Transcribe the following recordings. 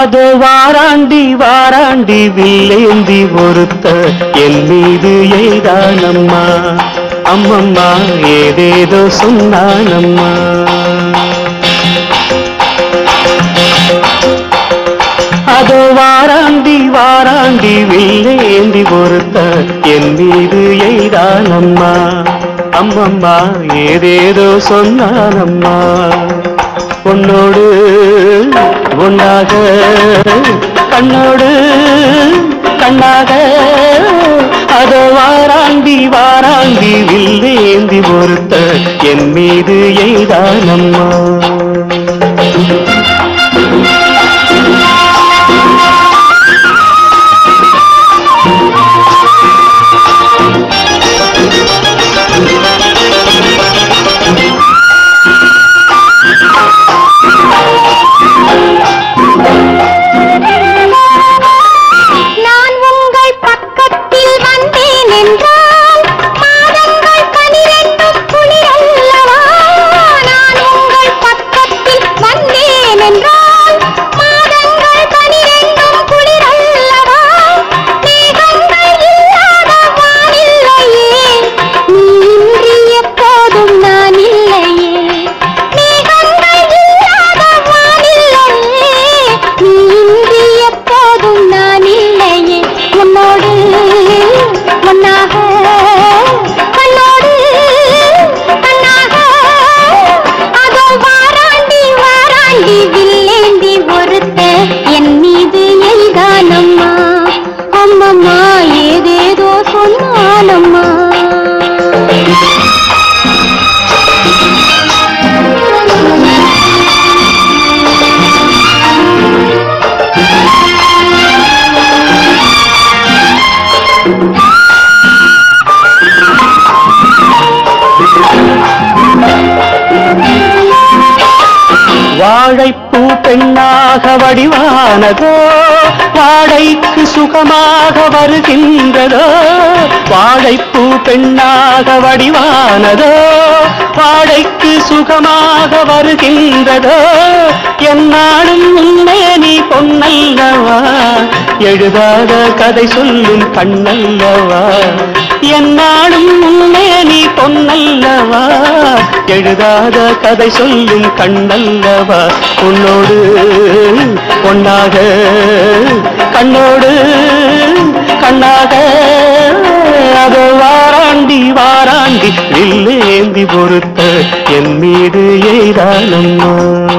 அதோ வாராண்டி வாராண்டி வில்லேந்தி ஒருத்த என் மீது எய்தானம்மா. அம்மம்மா ஏதேதோ சொன்னானம்மா. அதோ வாராண்டி வாராண்டி வில்லேந்தி ஒருத்த என் மீது எய்தானம்மா. அம்மம்மா ஏதேதோ சொன்னானம்மா. உன்னோடு உன்னாக கண்ணோடு கண்ணாக அதோ வாராண்டி வாராண்டி வில்லேந்தி ஒருத்த என் மீது எய்தானம்மா. வாழைப்பூ பெண்ணாக வடிவானதோ வாடைக்கு சுகமாக வருகின்றதோ. வாழைப்பூ பெண்ணாக வடிவானதோ வாடைக்கு சுகமாக வருகின்றதோ. என்னாலும் உன்னை நீ பொன்னல்லவா எழுதாத கதை சொல்லும் கண்ணல்லவா. என்னாலும் உன்னை நீ பொன்னல்லவா எழுதாத கதை சொல்லும் கண்ணல்லவா. உன்னோடு பொன்னாக கண்ணோடு கண்ணாக அதோ வாராண்டி வாராண்டி வில்லேந்தி பொறுத்த என் மீது எய்தானம்மா.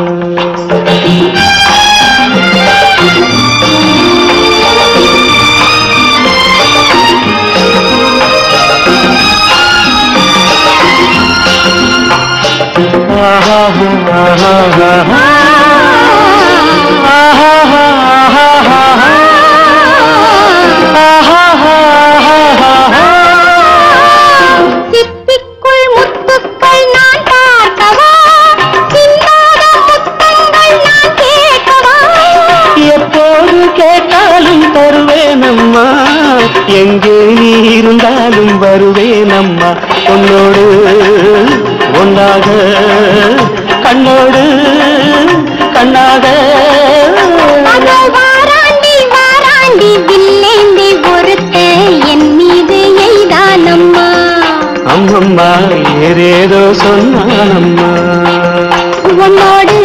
சிப்பிக்குள் முத்துக்கள் நான் பார்க்கவா, சிந்தாத முத்தங்கள் நான் கேட்கவா. எப்போது கேட்டாலும் தருவேனம்மா, எங்கே நீ இருந்தாலும் வருவேனம்மா. உன்னோடு ஒன்றாக கண்ணோடு கண்ணாக வாராண்டி வாராண்டி வில்லேந்தி ஒருத்த என் மீது எய்தானம்மா. அம்மம்மா ஏதேதோ சொன்னானம்மா. உன்னோடு